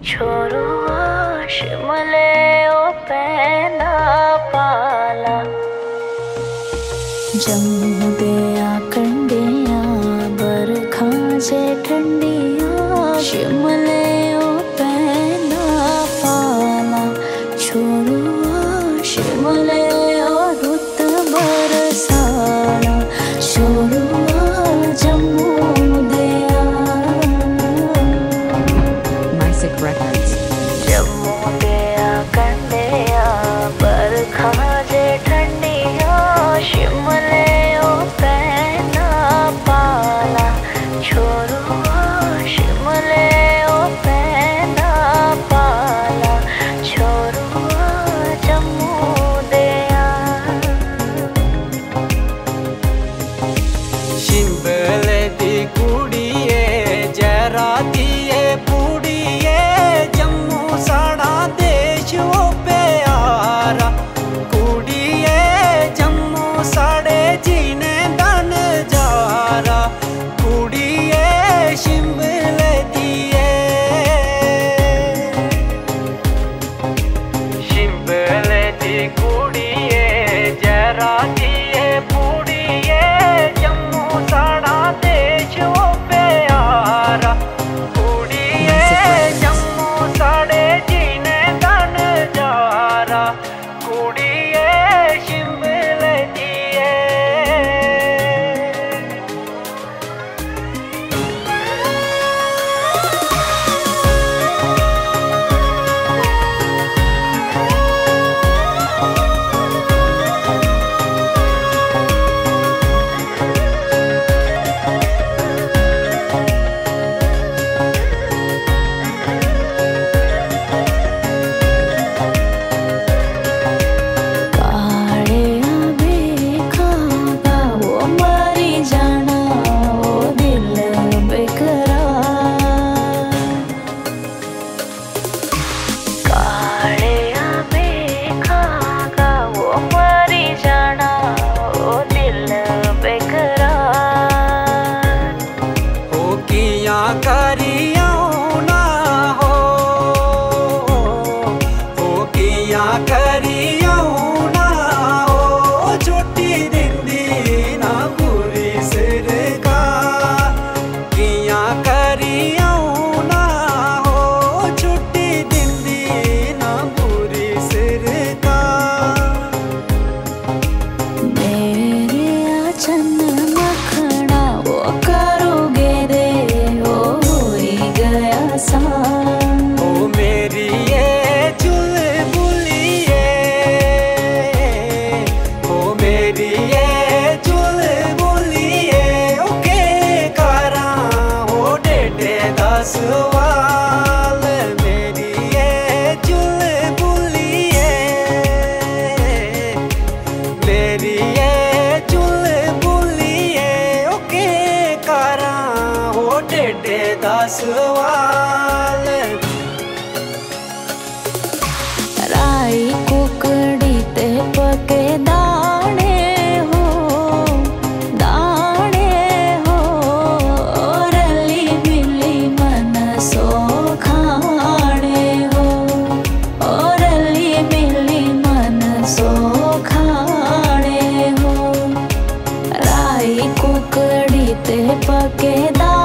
छोरुआ शिमले ओ पैना पाला जम्मू दिया कंडिया बरखा जे ठंडिया शिमले ओ पैना पाला छोरुआ शिमले ओ रुत बरसाला छोरुआ जम्मू दिया Mysic Records जम्मू दिया कंडिया बरखा जे ठंडिया शिमले ओ पैना पाला छोरुआ शिमले ओ पैना पाला छोरुआ जम्मू दिया शिमले दी कुड़िए जरा दिए पूड़िए जम्मू साड़ा देश ओ प्यारा कुड़िए जम्मू साड़े जीने दन जारा कुड़िए शिमले दिए शिमले दी कुड़िए जरा दिए पूड़िए जम्मू साड़ा देश ओ प्यारा कुड़िए जम्मू साड़े जीने दन जारा कुड़िए शिमले दिए काले आवे खागा वो मरी जाना वो दिल बेकरार काले आवे खागा वो मरी जाना वो दिल बेकरार हो किया करियां ना हो किया करियां ना हो छोटी दिंदी ना पूरी सिर का किया करियां ना हो छोटी दिंदी ना पूरी सिर का मेरे आचन मखना वो करोगे दे हो ही गया सा ओ मेरी ये चुलबुलिए ओ मेरी ये चुलबुलिए ओके करा हो डेढ़े 10 वाल मेरी ये चुलबुलिए मेरी ये चुलबुलिए ओके करा हो डेढ़े 10 वाल राई कुकड़ी ते पके दाने हो रली मिली मन सो खाने हो रली मिली मन सो खाने हो राई कुकड़ी ते पके दाने